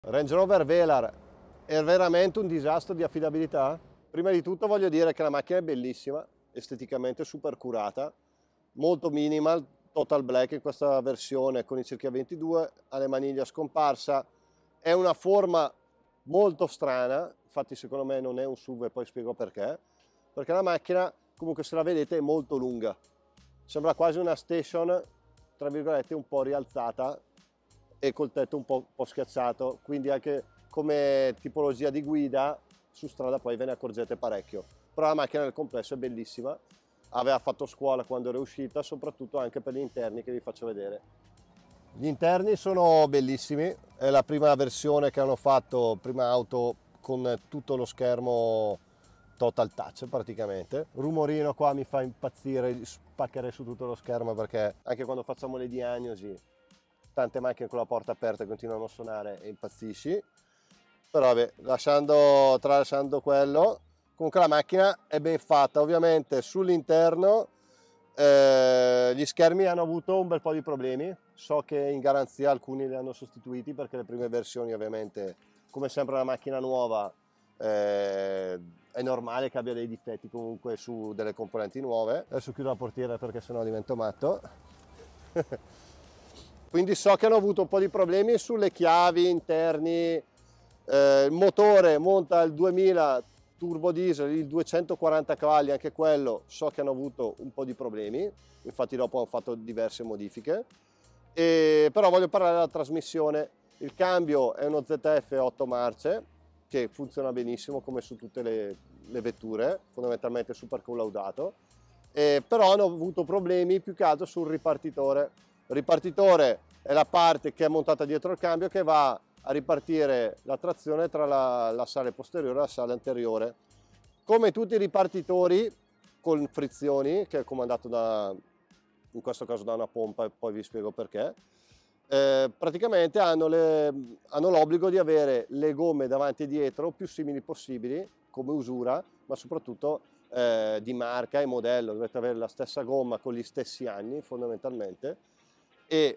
Range Rover Velar è veramente un disastro di affidabilità? Prima di tutto voglio dire che la macchina è bellissima, esteticamente super curata, molto minimal, total black in questa versione con i cerchi a 22, ha le maniglie a scomparsa, è una forma molto strana, infatti secondo me non è un SUV e poi spiego perché la macchina comunque se la vedete è molto lunga, sembra quasi una station tra virgolette un po' rialzata e col tetto un po' schiacciato, quindi anche come tipologia di guida su strada poi ve ne accorgete parecchio. Però la macchina nel complesso è bellissima, aveva fatto scuola quando era uscita, soprattutto anche per gli interni che vi faccio vedere. Gli interni sono bellissimi, è la prima versione che hanno fatto, prima auto con tutto lo schermo total touch praticamente. Rumorino qua mi fa impazzire, spaccherei su tutto lo schermo perché anche quando facciamo le diagnosi tante macchine con la porta aperta continuano a suonare e impazzisci. Però vabbè, tralasciando quello, comunque la macchina è ben fatta. Ovviamente sull'interno gli schermi hanno avuto un bel po' di problemi, so che in garanzia alcuni li hanno sostituiti perché le prime versioni ovviamente, come sempre una macchina nuova, è normale che abbia dei difetti comunque su delle componenti nuove. Adesso chiudo la portiera perché sennò divento matto. Quindi so che hanno avuto un po' di problemi sulle chiavi interni, il motore monta il 2000 turbo diesel, il 240 cavalli, anche quello so che hanno avuto un po' di problemi, infatti dopo hanno fatto diverse modifiche, però voglio parlare della trasmissione. Il cambio è uno ZF 8 marce che funziona benissimo come su tutte le vetture, fondamentalmente super collaudato, però hanno avuto problemi più che altro sul ripartitore. Il ripartitore è la parte che è montata dietro il cambio che va a ripartire la trazione tra l'assale posteriore e l'assale anteriore. Come tutti i ripartitori con frizioni, che è comandato in questo caso da una pompa e poi vi spiego perché, praticamente hanno l'obbligo di avere le gomme davanti e dietro più simili possibili come usura, ma soprattutto di marca e modello. Dovete avere la stessa gomma con gli stessi anni fondamentalmente, e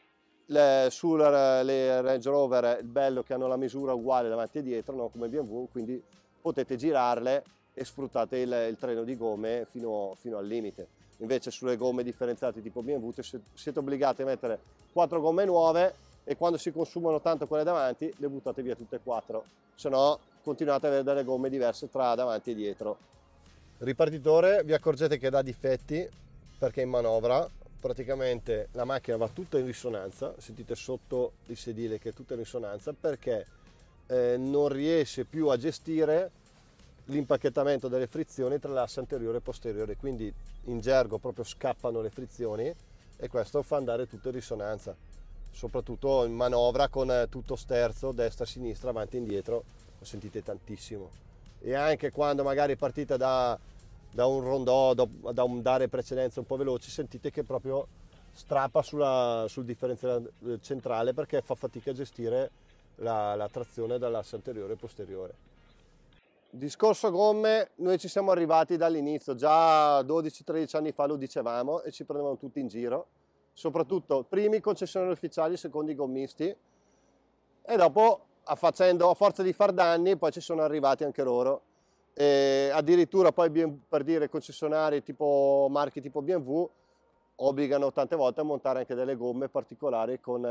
sulle Range Rover è bello che hanno la misura uguale davanti e dietro, non come BMW, quindi potete girarle e sfruttate il treno di gomme fino al limite. Invece sulle gomme differenziate tipo BMW siete obbligati a mettere 4 gomme nuove e quando si consumano tanto quelle davanti le buttate via tutte e 4, se no continuate ad avere delle gomme diverse tra davanti e dietro. Il ripartitore vi accorgete che dà difetti perché in manovra praticamente la macchina va tutta in risonanza, sentite sotto il sedile che è tutta in risonanza perché non riesce più a gestire l'impacchettamento delle frizioni tra l'asse anteriore e posteriore, quindi in gergo proprio scappano le frizioni e questo fa andare tutto in risonanza, soprattutto in manovra con tutto sterzo, destra, sinistra, avanti e indietro, lo sentite tantissimo. E anche quando magari partite da un rondò, da un dare precedenza un po' veloci, sentite che proprio strappa sul differenziale centrale perché fa fatica a gestire la trazione dall'asse anteriore e posteriore. Discorso gomme, noi ci siamo arrivati dall'inizio, già 12-13 anni fa lo dicevamo e ci prendevano tutti in giro, soprattutto primi concessionari ufficiali, secondi gommisti, e dopo a forza di far danni poi ci sono arrivati anche loro. E addirittura poi per dire concessionari tipo marchi tipo BMW obbligano tante volte a montare anche delle gomme particolari con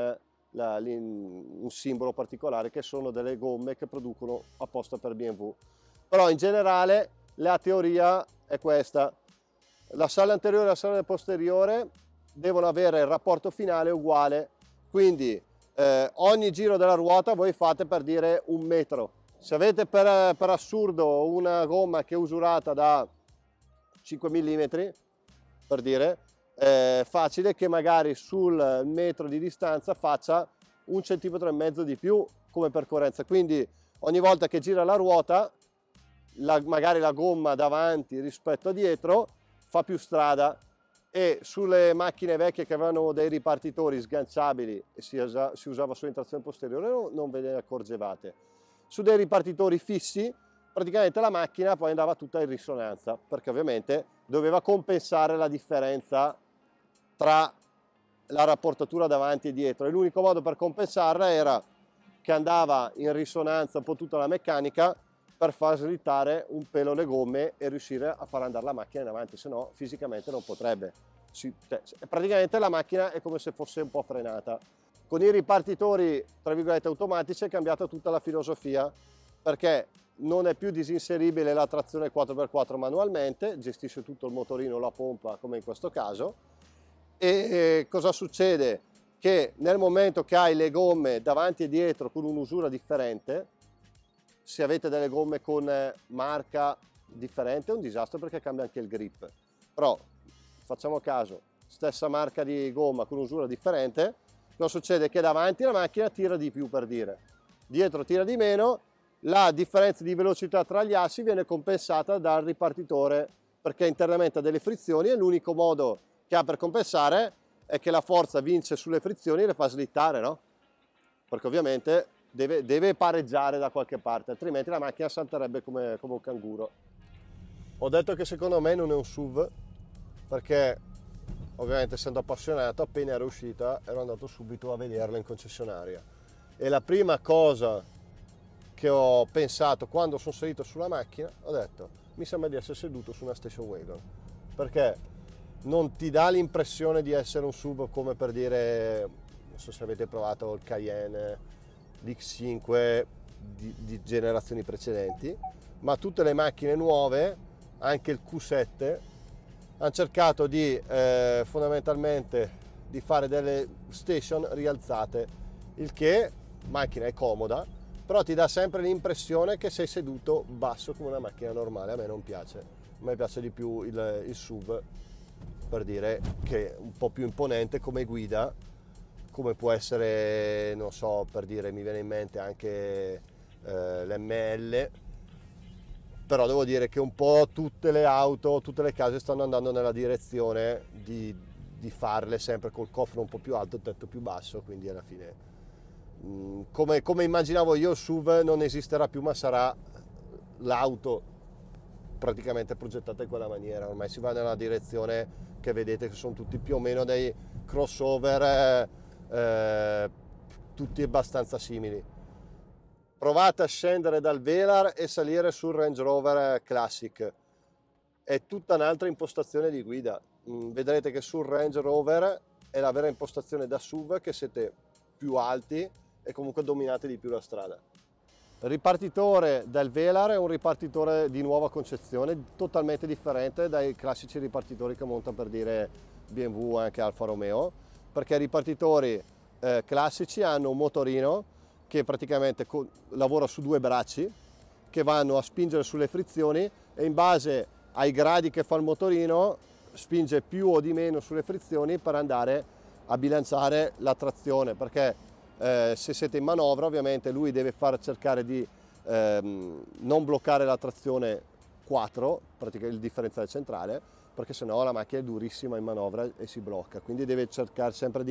un simbolo particolare che sono delle gomme che producono apposta per BMW. Però in generale la teoria è questa: l'assale anteriore e l'assale posteriore devono avere il rapporto finale uguale, quindi ogni giro della ruota voi fate per dire 1 metro. Se avete per assurdo una gomma che è usurata da 5 mm, per dire, è facile che magari sul metro di distanza faccia 1,5 cm di più come percorrenza, quindi ogni volta che gira la ruota magari la gomma davanti rispetto a dietro fa più strada. E sulle macchine vecchie che avevano dei ripartitori sganciabili e si usava solo in trazione posteriore non ve ne accorgevate. Su dei ripartitori fissi praticamente la macchina poi andava tutta in risonanza perché ovviamente doveva compensare la differenza tra la rapportatura davanti e dietro e l'unico modo per compensarla era che andava in risonanza un po' tutta la meccanica per far slittare un pelo le gomme e riuscire a far andare la macchina in avanti, se no fisicamente non potrebbe. Praticamente la macchina è come se fosse un po' frenata. Con i ripartitori, tra virgolette, automatici è cambiata tutta la filosofia, perché non è più disinseribile la trazione 4x4 manualmente, gestisce tutto il motorino, la pompa, come in questo caso. E cosa succede? Che nel momento che hai le gomme davanti e dietro con un'usura differente, se avete delle gomme con marca differente è un disastro perché cambia anche il grip. Però facciamo caso, stessa marca di gomma con usura differente, cosa succede? Che davanti la macchina tira di più, per dire, dietro tira di meno, la differenza di velocità tra gli assi viene compensata dal ripartitore perché internamente ha delle frizioni e l'unico modo che ha per compensare è che la forza vince sulle frizioni e le fa slittare, no? Perché ovviamente deve pareggiare da qualche parte, altrimenti la macchina salterebbe come un canguro. Ho detto che secondo me non è un SUV perché ovviamente essendo appassionato, appena era uscita ero andato subito a vederla in concessionaria e la prima cosa che ho pensato quando sono salito sulla macchina, ho detto mi sembra di essere seduto su una station wagon, perché non ti dà l'impressione di essere un SUV come per dire, non so se avete provato il Cayenne, l'X5 di generazioni precedenti, ma tutte le macchine nuove, anche il Q7, hanno cercato di fondamentalmente di fare delle station rialzate, il che macchina è comoda, però ti dà sempre l'impressione che sei seduto basso come una macchina normale. A me non piace, a me piace di più il SUV, per dire, che è un po' più imponente come guida, come può essere, non so, per dire, mi viene in mente anche l'ML, però devo dire che un po' tutte le auto, tutte le case stanno andando nella direzione di farle sempre col cofano un po' più alto, il tetto più basso, quindi alla fine come immaginavo io il SUV non esisterà più, ma sarà l'auto praticamente progettata in quella maniera. Ormai si va nella direzione che vedete che sono tutti più o meno dei crossover, tutti abbastanza simili. Provate a scendere dal Velar e salire sul Range Rover Classic, è tutta un'altra impostazione di guida. Vedrete che sul Range Rover è la vera impostazione da SUV, che siete più alti e comunque dominate di più la strada. Il ripartitore del Velar è un ripartitore di nuova concezione, totalmente differente dai classici ripartitori che monta, per dire, BMW e anche Alfa Romeo, perché i ripartitori classici hanno un motorino che praticamente lavora su due bracci che vanno a spingere sulle frizioni e in base ai gradi che fa il motorino spinge più o di meno sulle frizioni per andare a bilanciare la trazione, perché se siete in manovra ovviamente lui deve cercare di non bloccare la trazione 4, praticamente il differenziale centrale, perché sennò la macchina è durissima in manovra e si blocca, quindi deve cercare sempre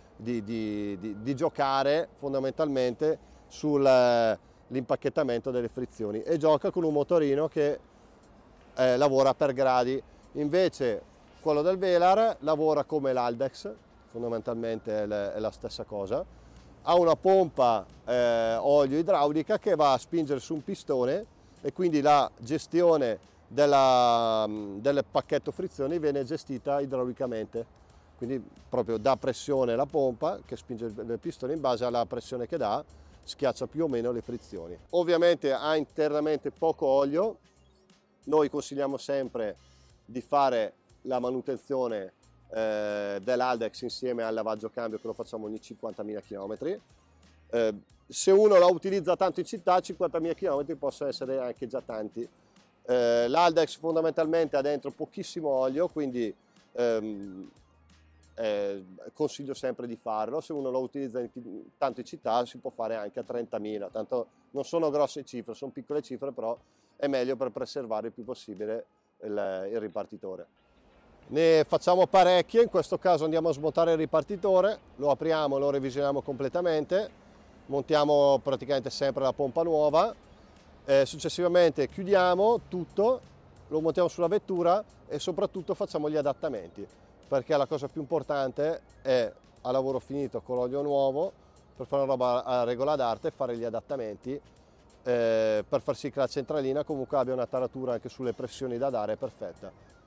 di giocare fondamentalmente sull'impacchettamento delle frizioni, e gioca con un motorino che lavora per gradi. Invece quello del Velar lavora come l'Haldex, fondamentalmente è la stessa cosa, ha una pompa olio idraulica che va a spingere su un pistone e quindi la gestione del pacchetto frizioni viene gestita idraulicamente, quindi proprio dà pressione la pompa che spinge il pistone, in base alla pressione che dà schiaccia più o meno le frizioni. Ovviamente ha internamente poco olio, noi consigliamo sempre di fare la manutenzione dell'Haldex insieme al lavaggio cambio, che lo facciamo ogni 50.000 km. Se uno la utilizza tanto in città, 50.000 km possono essere anche già tanti. L'Haldex fondamentalmente ha dentro pochissimo olio, quindi consiglio sempre di farlo. Se uno lo utilizza tanto in città si può fare anche a 30.000, tanto non sono grosse cifre, sono piccole cifre, però è meglio per preservare il più possibile il ripartitore. Ne facciamo parecchie, in questo caso andiamo a smontare il ripartitore, lo apriamo, lo revisioniamo completamente, montiamo praticamente sempre la pompa nuova, successivamente chiudiamo tutto, lo montiamo sulla vettura e soprattutto facciamo gli adattamenti, perché la cosa più importante è, a lavoro finito con l'olio nuovo, per fare una roba a regola d'arte, fare gli adattamenti per far sì che la centralina comunque abbia una taratura anche sulle pressioni da dare perfetta.